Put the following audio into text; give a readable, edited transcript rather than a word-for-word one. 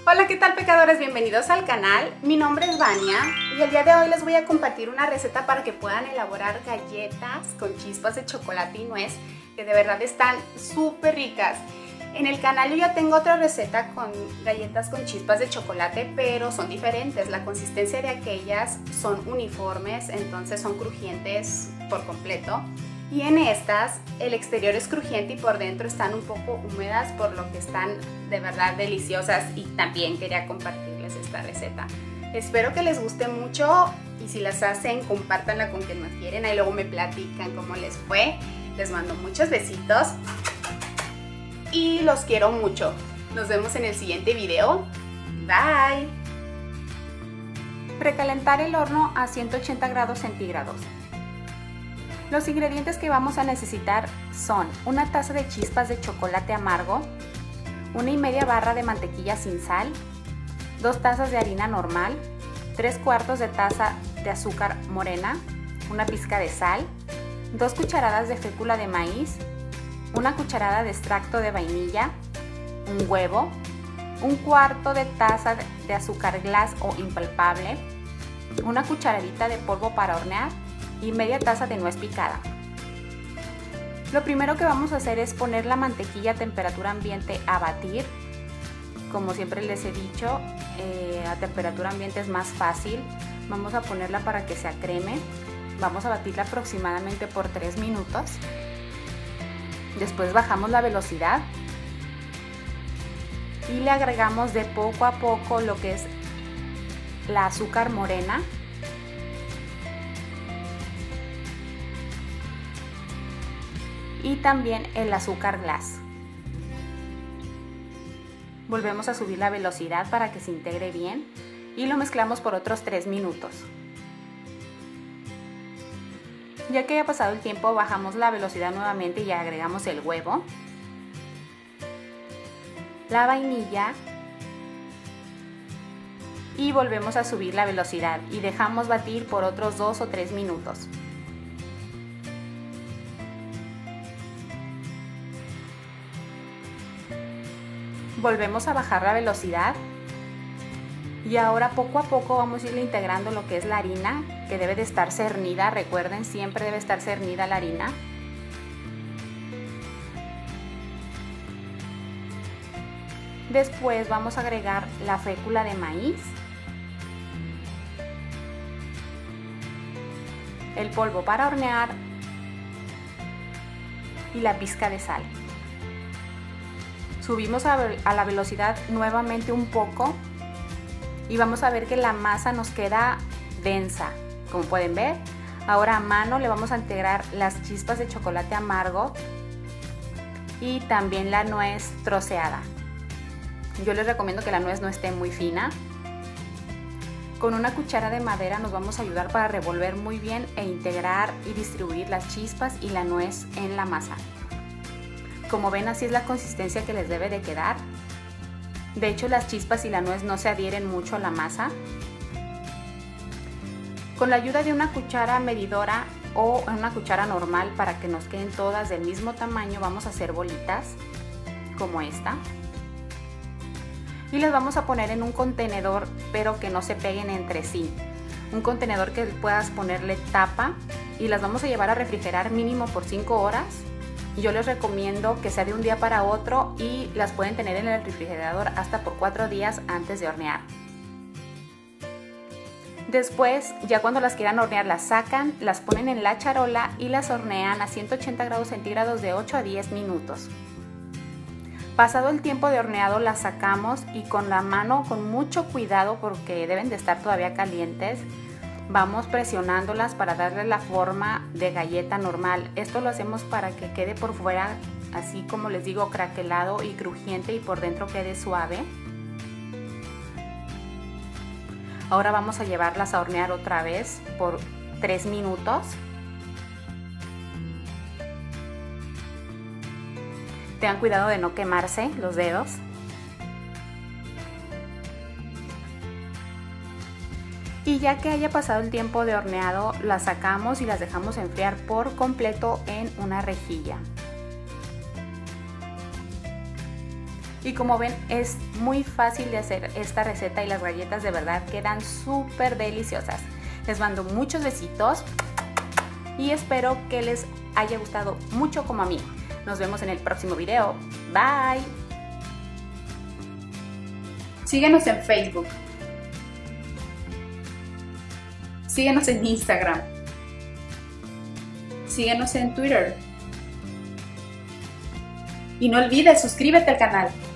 Hola, ¿qué tal, pecadores? Bienvenidos al canal. Mi nombre es Vania y el día de hoy les voy a compartir una receta para que puedan elaborar galletas con chispas de chocolate y nuez que de verdad están súper ricas. En el canal yo ya tengo otra receta con galletas con chispas de chocolate, pero son diferentes. La consistencia de aquellas son uniformes, entonces son crujientes por completo. Y en estas, el exterior es crujiente y por dentro están un poco húmedas, por lo que están de verdad deliciosas, y también quería compartirles esta receta. Espero que les guste mucho y si las hacen, compártanla con quien más quieren. Ahí luego me platican cómo les fue. Les mando muchos besitos y los quiero mucho. Nos vemos en el siguiente video. Bye. Precalentar el horno a 180 grados centígrados. Los ingredientes que vamos a necesitar son una taza de chispas de chocolate amargo, 1,5 barra de mantequilla sin sal, 2 tazas de harina normal, 3/4 de taza de azúcar morena, una pizca de sal, 2 cucharadas de fécula de maíz, 1 cucharada de extracto de vainilla, un huevo, 1/4 de taza de azúcar glass o impalpable, una cucharadita de polvo para hornear y media taza de nuez picada. Lo primero que vamos a hacer es poner la mantequilla a temperatura ambiente a batir. Como siempre les he dicho, a temperatura ambiente es más fácil. Vamos a ponerla para que se acreme. Vamos a batirla aproximadamente por 3 minutos. Después bajamos la velocidad y le agregamos de poco a poco lo que es la azúcar morena, y también el azúcar glass. Volvemos a subir la velocidad para que se integre bien y lo mezclamos por otros 3 minutos. Ya que haya pasado el tiempo, bajamos la velocidad nuevamente y agregamos el huevo, la vainilla y volvemos a subir la velocidad y dejamos batir por otros 2 o 3 minutos. Volvemos a bajar la velocidad y ahora poco a poco vamos a ir integrando lo que es la harina, que debe de estar cernida. Recuerden, siempre debe estar cernida la harina. Después vamos a agregar la fécula de maíz, el polvo para hornear y la pizca de sal. Subimos a la velocidad nuevamente un poco y vamos a ver que la masa nos queda densa. Como pueden ver, ahora a mano le vamos a integrar las chispas de chocolate amargo y también la nuez troceada. Yo les recomiendo que la nuez no esté muy fina. Con una cuchara de madera nos vamos a ayudar para revolver muy bien e integrar y distribuir las chispas y la nuez en la masa. Como ven, así es la consistencia que les debe de quedar. De hecho, las chispas y la nuez no se adhieren mucho a la masa. Con la ayuda de una cuchara medidora o una cuchara normal, para que nos queden todas del mismo tamaño, vamos a hacer bolitas como esta. Y las vamos a poner en un contenedor, pero que no se peguen entre sí. Un contenedor que puedas ponerle tapa y las vamos a llevar a refrigerar mínimo por 5 horas. Yo les recomiendo que sea de un día para otro y las pueden tener en el refrigerador hasta por 4 días antes de hornear. Después, ya cuando las quieran hornear, las sacan, las ponen en la charola y las hornean a 180 grados centígrados de 8 a 10 minutos. Pasado el tiempo de horneado, las sacamos y con la mano, con mucho cuidado porque deben de estar todavía calientes, vamos presionándolas para darle la forma de galleta normal. Esto lo hacemos para que quede por fuera, así como les digo, craquelado y crujiente, y por dentro quede suave. Ahora vamos a llevarlas a hornear otra vez por 3 minutos. Tengan cuidado de no quemarse los dedos. Y ya que haya pasado el tiempo de horneado, las sacamos y las dejamos enfriar por completo en una rejilla. Y como ven, es muy fácil de hacer esta receta y las galletas de verdad quedan súper deliciosas. Les mando muchos besitos y espero que les haya gustado mucho como a mí. Nos vemos en el próximo video. Bye. Síguenos en Facebook. Síguenos en Instagram. Síguenos en Twitter. Y no olvides suscríbete al canal.